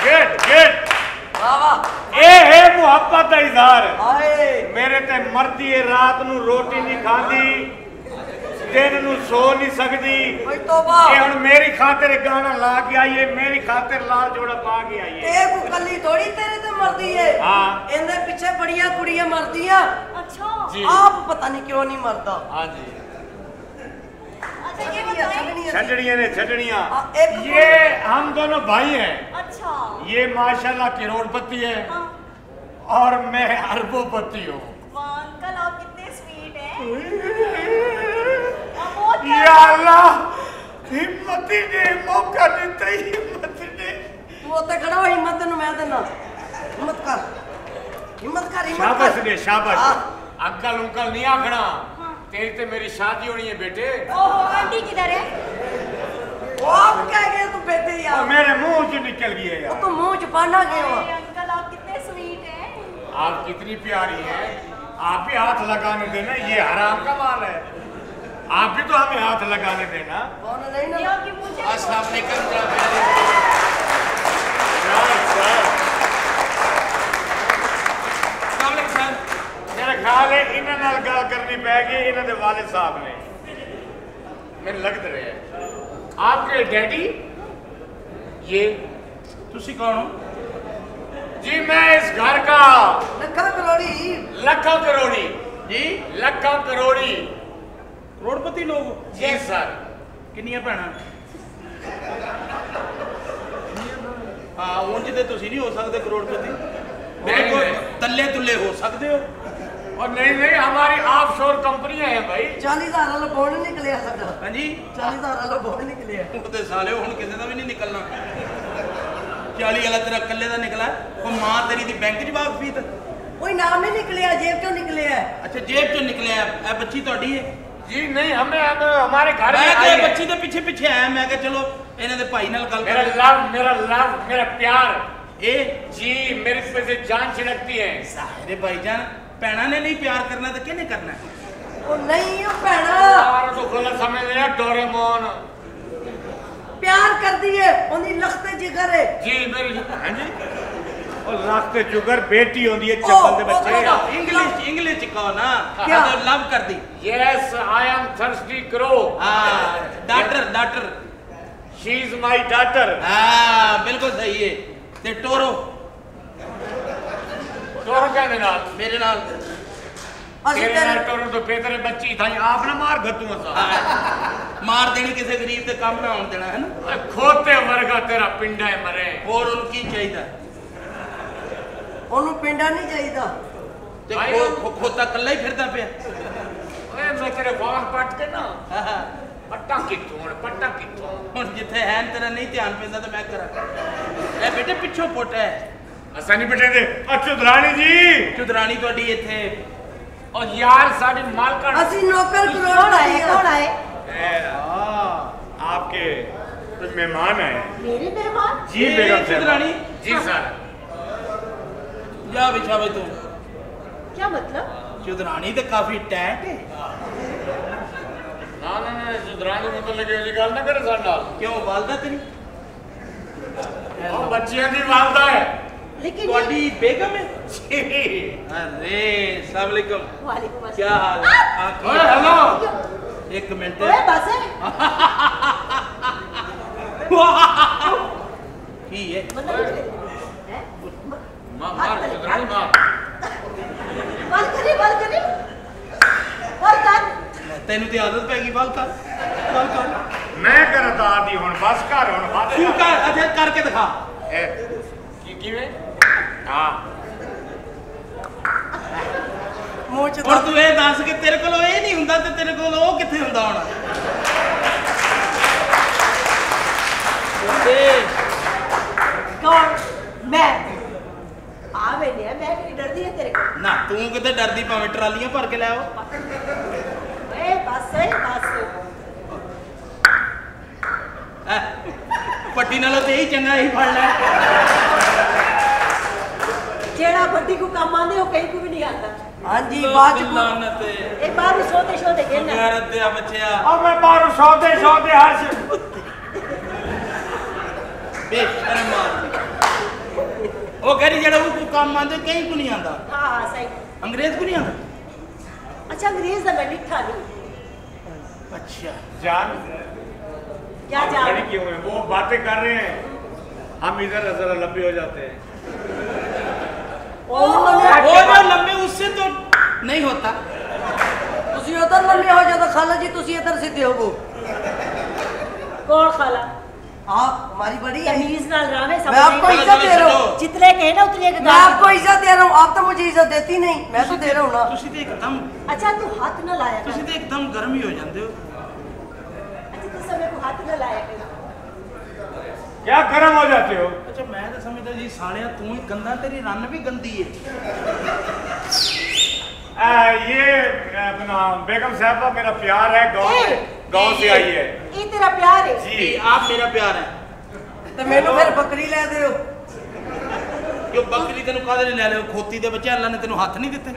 Good good ए है मुहब्बत का इजहार मेरे ते मरदी है रात नू रोटी नहीं खांदी दिन नू सो नहीं सकदी ये हुण मेरी खातिर गाना ला के आई है मेरी खातिर लाल जोड़ा पा के आई है ए को कल्ली थोड़ी तेरे ते मरदी है हां इनदे पीछे बड़ियां कुड़ियां मरदियां अच्छा जी आप पता नहीं क्यों नहीं मरदा हां जी अच्छा ये बताइए छड़ड़ियां ने छड़ड़ियां ये हम दोनों भाई हैं अच्छा ये माशाल्लाह करोड़पति है हाँ। और मैं अरबोपति हूँ वाह अंकल आप कितने स्वीट हैं या अल्लाह हिम्मत ही ने मौका देता ही हिम्मत ने तू ओते खड़ा हो हिम्मत नु मैं देना हिम्मत कर शाबाश ने शाबाश अंकल उंकल नहीं आखना तेरी ते मेरी शादी होनी है बेटे ओहो आंटी किधर है वो आप कह गए तू बेटे यार मेरे मुंह से निकल गई है यार तो मुंह च पाना गया अंकल आप कितने स्वीट हैं आप कितनी प्यारी हैं आप ही हाथ लगाने देना ये हराम का माल है आप भी तो हमें हाथ लगाने देना कौन नहीं ना ये आपकी मुझे अस्सलाम वालेकुम मेरा ख्याल है इन्हां नाल गल करनी पैगी इन्हां दे वालिद साहब ने मैंने लग रहे हैं आपके डैडी ये तुसी कौन हो जी मैं इस घर का लखा करोड़ी जी लखा करोड़ी करोड़पति लोग जी सर किन्नियां भैणां हाँ उंज ते तुसी नहीं हो सकते करोड़पति तल्ले तुल्ले हो सकते हो और नहीं हमारी ऑफशोर कंपनियां हैं भाई 40,000 वाला बोर्ड निकलिया साडा हाँ जी 40,000 वाला बोर्ड निकलिया ते साले हुण किसी दा भी नहीं निकलना 40 वाला तेरा कल्ले दा निकला वो मां तेरी दी बैंक च वाकफी ते कोई नाम ही निकलिया जेब चों निकलिया अच्छा जेब चों निकलिया ए बच्ची तोड़ी है जी नहीं हमें हमारे घर में मैं बच्ची दे पीछे पीछे आया मैं कहा चलो इन्हां दे भाई नाल गल मेरा प्यार ए जी मेरे पे से जान छिड़कती है सारे भाईजान भैणा ने नहीं प्यार करना तो किने करना ओ नहीं ओ भैणा यार तो गलत समझ लिया डोरेमोन प्यार कर दिए ओनी लखते जिगर है जी मेरी हां जी और लखते जुगर बेटी होंदी है चप्पल दे बच्चे इंग्लिश कहो ना क्या लव कर दी yes I am thirsty crow हां daughter she is my daughter हां बिल्कुल सही है ते टोरो कहने नाल मेरे नाल तेरे नाल टोरो तो बेहतर बच्ची था आप ना मार गतू सा मार देनी किसी गरीब ते काम ना होने देना है ना खोते वर्गा तेरा पिंडा है मरे और उनकी चाहिए ओनु पिंडा नहीं चाहिदा ते खोता कल्ला ही फिरदा पे ओए मैं तेरे वाह पट के ना पट्टा किथों हुण जिथे है तेरा नहीं ध्यान पैंदा ते मैं करा ए बेटे पिछो पुट है असा नहीं बेटे दे चुदरानी जी चुदरानी तोड़ी इथे और यार साडी मालकन असि नौकर कौन आए आपके कुछ मेहमान आए मेरे मेहमान जी बेगम चुदरानी जी सर जा बिछा भाई तू क्या मतलब चुदरानी तो काफी टैट है ना चुदरानी मतलब लगे वाली गल ना करे साडे नाल क्यों वालदा तेरी और बच्चियां दी वालदा है लेकिन तोड़ी बेगम है अरे अस्सलाम वालेकुम वालेकुम अस्सलाम क्या हाल है ओए हेलो एक मिनट ओए बस है की है मार चुदरानी मार बल कर तेनू ते आदत पै गई बाल कर मैं करता आदि हुन बस कर हुन बात तू कर अच्छा करके दिखा ए किवें हां मुंह च और तू ये दस के तेरे कोल ये नहीं हुंदा ते तेरे कोल ओ किथे हुंदा होना कौन मैं आवे ने मैं नहीं डरदी है तेरे को ना तू किते डरदी भावे ट्रालियां भर के ले आओ ए बस पट्टी नालों ते ही चंगा ही फड़ ले जेड़ा बड्डी को काम आंदे हो कहीं को भी नहीं आता हां जी बात को लानत ए बाहर सोते कहना गैरत दे बच्चिया अब मैं बाहर सोते हर बेशर्म आदमी ਉਹ ਕਹਿੰਦੀ ਜਿਹੜਾ ਉਹ ਕੋਈ ਕੰਮ ਆਂਦੇ ਕहीं को नहीं आंदा। हाँ हाँ सही। अंग्रेज को नहीं आंदा। अच्छा अंग्रेज का मैं लिखा नहीं। अच्छा जान क्या जान? खड़ी क्यों है? वो बातें कर रहे हैं, हम इधर जरा लंबे हो जाते हैं। ओ वो जो लंबे उससे तो नहीं होता। ਤੁਸੀਂ ਉਧਰ ਲੰਮੇ ਹੋ ਜਾਓ ਤਾਂ ਖਾਲਾ जी ਤੁਸੀਂ इधर सीधे हो। कौन खाला? आप हमारी बड़ी है। तमीज नाल रावे सब। मैं आपको इज्जत दे रहा हूँ। जितने कहे ना उतने के मैं आपको इज्जत दे रहा हूँ, आप तो मुझे इज्जत देती नहीं। मैं तो दे रहा हूँ ना। ਤੁਸੀਂ ਤੇ ਇੱਕਦਮ अच्छा तू हाथ न लाया कर। ਤੁਸੀਂ ਤੇ ਇੱਕਦਮ ਗਰਮ ਹੀ ਹੋ ਜਾਂਦੇ ਹੋ। अच्छा तू समय को हाथ न लाया कर। क्या गर्म हो जाते हो? अच्छा मैं तो समझदा जी सालिया तू ही गंदा तेरी रन भी गंदी है। ये अपना बेगम साहबा मेरा प्यार है, गांव से आई है। ये तेरा प्यार है? जी आप मेरा प्यार है। तो मैनू फिर बकरी ले दे। जो बकरी तेन काहदे ले ले खोती दे बच्चे अल्लाह ने तेन हाथ नहीं दिते।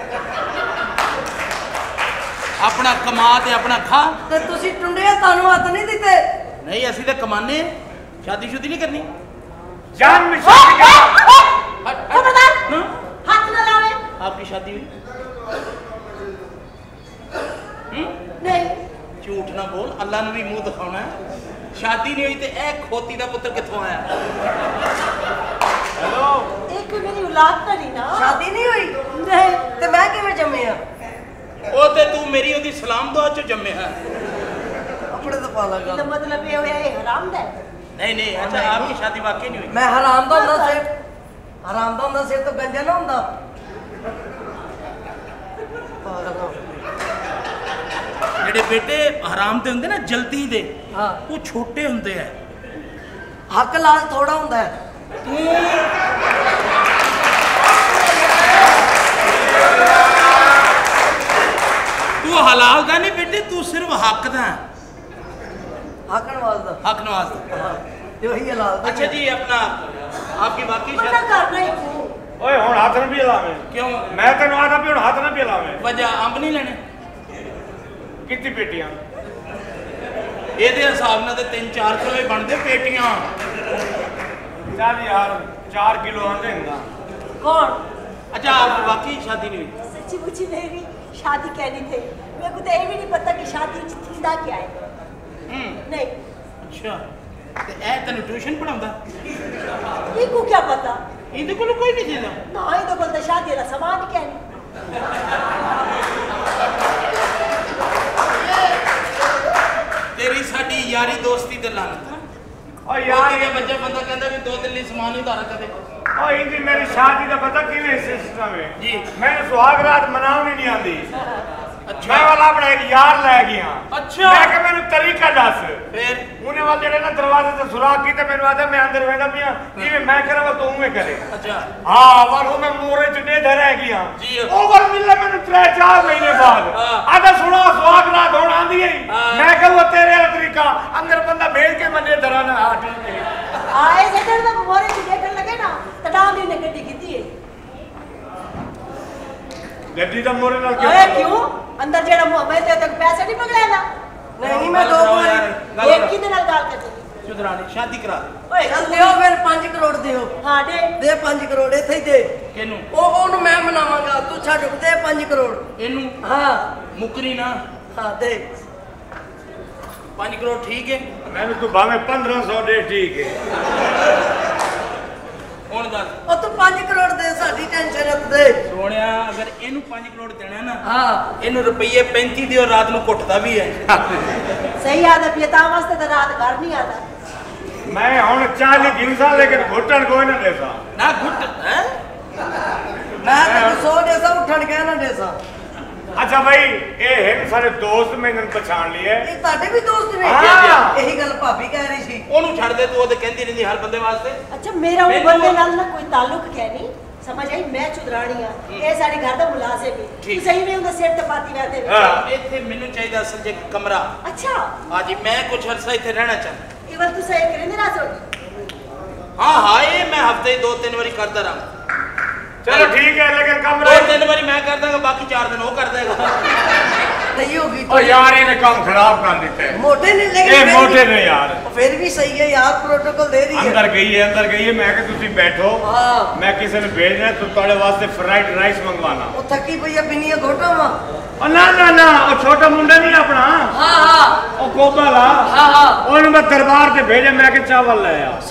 अपना कमा ते अपना खा। तो तुसी टुंडे तानू हाथ नहीं दिते? नहीं असि तो कमाने शादी शुदी नहीं करनी। जान में शादी कर। खबरदार हाथ न लावे। आपकी शादी हुई? नहीं झूठ ना बोल, अल्लाह ने भी मुंह दिखाना है। शादी नहीं हुई तो ए खोती दा पुत्र कित्थों आया? हेलो एक मेरी औलाद तो नहीं ना। शादी नहीं हुई नहीं तो मैं किवें जम्मे आ? ओ ते तू मेरी ओदी सलाम दुआ चो जम्मे है। अपने तो पाला तो गल। मतलब ये होया ये हराम दा है। नहीं नहीं अच्छा आपकी शादी वाकई नहीं हुई? मैं हराम दा हुंदा सिर, हराम दा हुंदा सिर तो गंजा ना हुंदा। ਜਿਹੜੇ ਬੇਟੇ ਹਰਾਮ ਤੇ ਹੁੰਦੇ ਨਾ ਜਲਦੀ ਦੇ हाँ ਉਹ ਛੋਟੇ ਹੁੰਦੇ ਆ। हक लाल थोड़ा हुंदा है। ਤੂੰ ਹਲਾਲ ਦਾ ਨਹੀਂ ਬੇਟੇ, ਤੂੰ ਸਿਰਫ ਹੱਕ ਦਾ ਹੈ। हक नवाज दा। हक नवाज दा। हाँ ते वही हलाल दा। अच्छा जी अपना आपकी वाकई मना शादी करना ही क्यों? ओए हुण हाथ ना भी लावे। क्यों? मैं तेन आदा भी हुण हाथ ना भी लावे। वजह अंब नहीं लेने? कितनी बेटियां? ਇਹਦੇ ਹਿਸਾਬ ਨਾਲ ਤੇ 3-4 ਕਿਲੋ ਹੀ ਬਣਦੇ ਪੇਟੀਆਂ। चल यार 4 किलो आंदे ना। कौन? अच्छा आप वाकई शादी नहीं हुई? सच्ची मुच्ची मेरी शादी कहनी थी। मेरे को तो ये भी नहीं पता कि शादी थींदा क्या है। नहीं अच्छा ਤੇ ਇਹ ਤੈਨੂੰ ਟਿਊਸ਼ਨ ਪੜਾਉਂਦਾ? इनको क्या पता? ਇਹਦੇ ਕੋਲ ਕੋਈ ਨਹੀਂ ਦਿੰਦਾ? ना इधर बोलते शादी का सामान क्या है। ਤੇਰੀ ਸਾਡੀ ਯਾਰੀ ਦੋਸਤੀ ਤੇ ਲਾਨਤ। ओ यार ਇਹ ਬੱਚਾ ਬੰਦਾ ਕਹਿੰਦਾ ਵੀ 2 ਦਿਨ ਲਈ ਸਮਾਨ ਹੀ ਉਧਾਰ ਕਦੇ। ओ इनकी मेरी शादी का पता किवें सिस्टम है जी। मैंने सुहाग रात मनावनी नहीं आंदी। अच्छा मैं वाला अपना एक यार ले गया। अच्छा। मैं कि मैंने तरीका दस। फिर उन्हें वाले जेड़े ना दरवाजे से सुराख कीते मैंने आदा मैं अंदर वेंदा पिया जिवें मैं करा वो तू उवें करे। अच्छा हां वालो मैं मोरे च डे रह गया। जी। ओवर मिले मैंने 3-4 महीने बाद हाँ। आधा सुना सुहाग रात होण आंदी है। हाँ। मैं कह वो तेरे वाला तरीका अंदर बंदा भेज के मने दरा ना हां ठीक है। आए सेटर में मोरे की देखने लगे ना तो डांडी ने गड्डी की है। गड्डी दा मोरे नाल अरे क्यों? अंदर जेड़ा मुंह में ते तक पैसे नहीं मंगले ना। नहीं मैं 2 बार एक किने नाल गाल कर चली। चुदरानी शादी करा दे। ओए चल दियो फिर 5 करोड़ दियो। हां दे दे 5 करोड़ इथे ही दे। ਕਿਨੂੰ? ओनू मैं मनावांगा तू छड़ दे 5 करोड़। ਇਹਨੂੰ हाँ ਮੁਕਰੀ ਨਾ। हाँ दे 5 ਕਰੋੜ ਠੀਕ ਹੈ। मैंने तू भावे 1500 दे ठीक है। ਹੁਣ ਦੱਸ ओ तू 5 करोड़ दे साडी टेंशन रख दे। ਸੋਹਣਿਆ ਅਗਰ ਇਹਨੂੰ 5 ਕਰੋੜ ਦੇਣਾ ਨਾ हाँ ਇਹਨੂੰ ਰੁਪਈਏ 35 ਦਿਓ ਰਾਤ ਨੂੰ ਕੁੱਟਦਾ ਵੀ ਹੈ। सही आदत पिता वास्ते तो रात घर नहीं आता। मैं हुण 40 गिनसा लेकिन घुटन कोई ना देसा। ਨਾ ਗੁੱਟ ਹੈ। मैं तो 100 देसा उठन गया ना देसा। अच्छा भाई ये है सारे दोस्त मैंने पहचान लिए। ये ताडे भी दोस्त ने? हाँ। यही गल भाभी कह रही थी। ਉਹਨੂੰ ਛੱਡ ਦੇ ਤੂੰ, ਉਹ ਤੇ ਕਹਿੰਦੀ ਰਹਿੰਦੀ ਹਰ ਬੰਦੇ ਵਾਸਤੇ। अच्छा मेरा वो मैनू- बंदे नाल ना कोई ताल्लुक है नहीं। समझ आई मैं चुदरानी हां। ये साडे घर दा मुलाजिम है। ठीक। तू सही में उनदा सिर ते पाती रहते वे। हाँ। ਇੱਥੇ ਮੈਨੂੰ ਚਾਹੀਦਾ ਅਸਲ 'ਚ ਇੱਕ ਕਮਰਾ। अच्छा ਹਾਂਜੀ ਮੈਂ ਕੁਝ ਅਰਸਾ ਇੱਥੇ ਰਹਿਣਾ ਚਾਹੁੰਦਾ। ये बार तू सही करे ना सो। ਹਾਂ ਹਾਂ ਇਹ ਮੈਂ ਹਫਤੇ 2-3 ਵਾਰੀ ਕਰਦਾ ਰਹਾਂ। चलो ठीक है लेकिन कमरा 2-3 ਵਾਰੀ ਮੈਂ ਕਰ ਦਾਂਗਾ, ਬਾਕੀ 4 ਦਿਨ ਉਹ ਕਰ ਦੇਗਾ। नहीं होगी ओ यार इन्हें काम खराब कर देते हैं। मोटे नहीं ये लेकिन मोटे ने यार फिर भी सही है यार, प्रोटोकॉल दे रही है। अंदर गई है मैं कि तुसी बैठो, मैं किसी ने भेजना तो तुम्हारे वास्ते फ्राइड राइस मंगवाना। वो थकी भैया बिनी घोटा वा ना वो छोटा मुंडा नहीं अपना, हाँ वो गोपाला, हाँ मैं दरबार से भेजे मैं कि चावल ले आ।